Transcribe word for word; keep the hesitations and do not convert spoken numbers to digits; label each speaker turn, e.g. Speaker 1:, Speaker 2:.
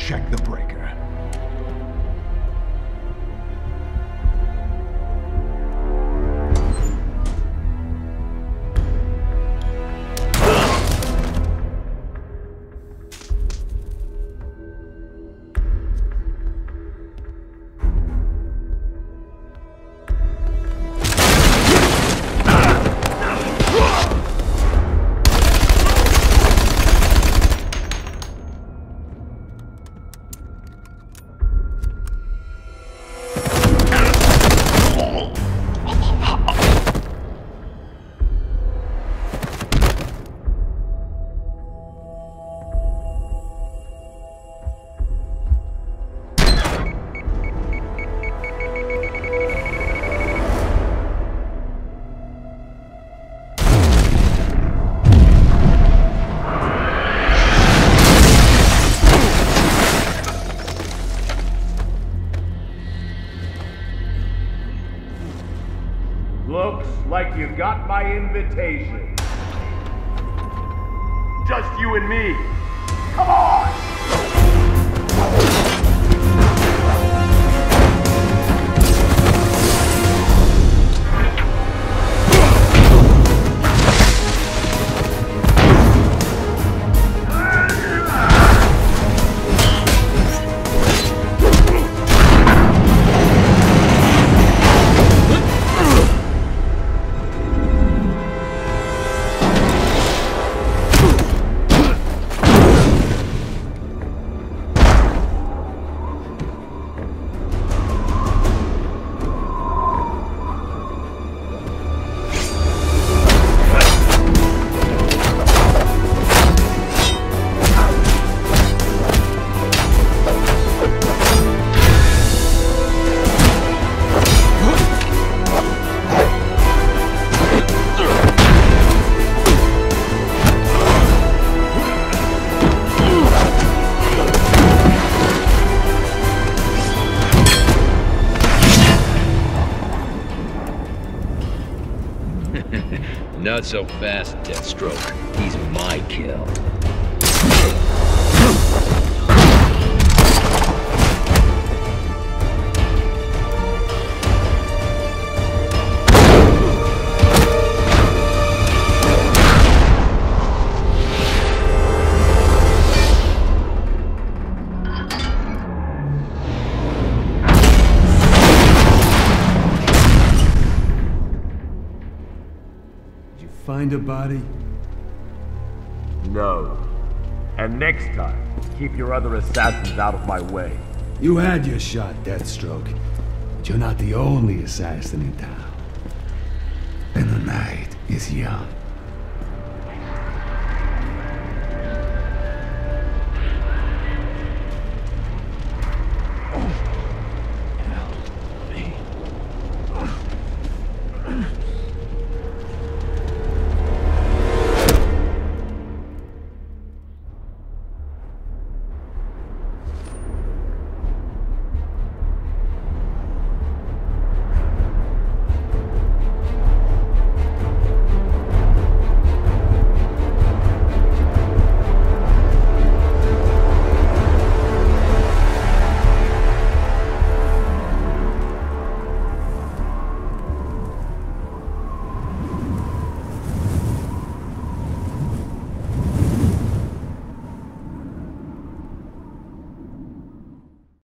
Speaker 1: check the breaker.
Speaker 2: Looks like you got my invitation. Just you and me. Come on!
Speaker 3: Not so fast, Deathstroke. He's my kill.
Speaker 1: Find a body?
Speaker 2: No. And next time, keep your other assassins out of my way.
Speaker 1: You had your shot, Deathstroke. But you're not the only assassin in town. And the night is young.